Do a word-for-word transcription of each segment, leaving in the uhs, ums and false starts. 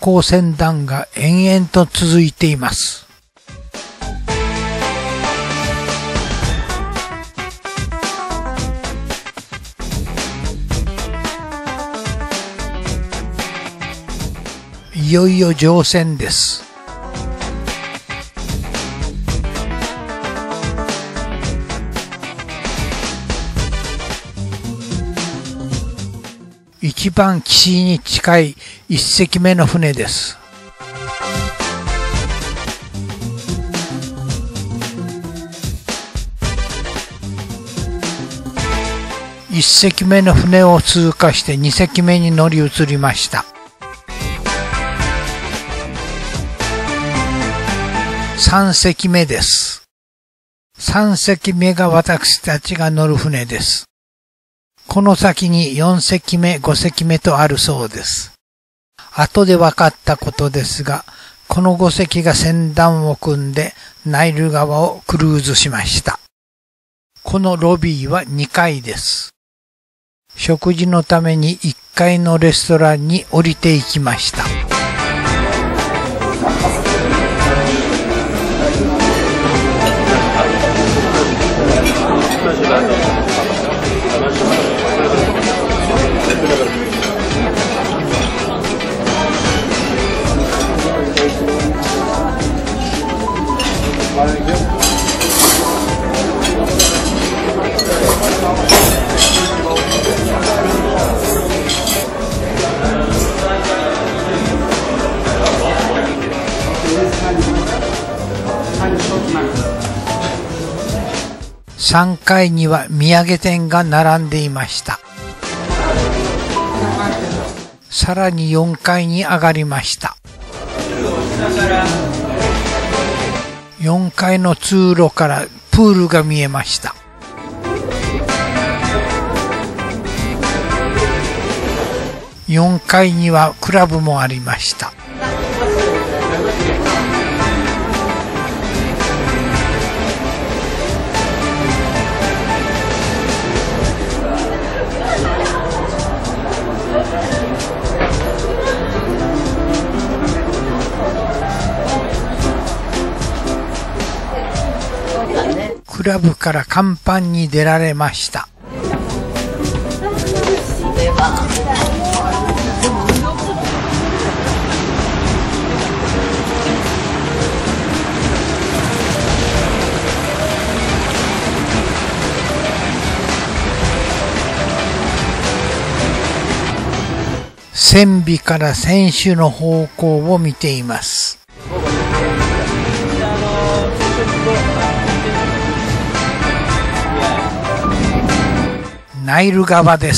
光船団が延々と続いています。いよいよ乗船です。一番岸に近い一隻目の船です。一隻目の船を通過して二隻目に乗り移りました。三隻目です。三隻目が私たちが乗る船です。この先によん隻目、ご隻目とあるそうです。後で分かったことですが、このご隻が船団を組んでナイル川をクルーズしました。このロビーはにかいです。食事のためにいっかいのレストランに降りていきました。さんがいには土産店が並んでいました。さらによんかいに上がりました。よんかいの通路からプールが見えました。よんかいにはクラブもありました。クラブから甲板に出られました。船尾から船首の方向を見ています。ナイル川です。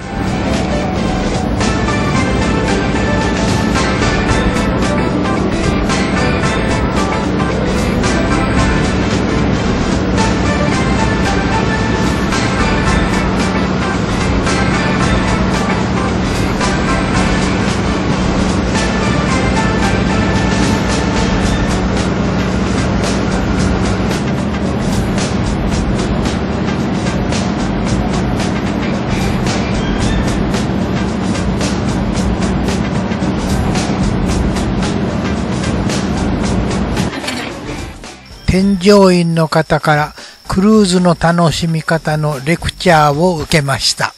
添乗員の方からクルーズの楽しみ方のレクチャーを受けました。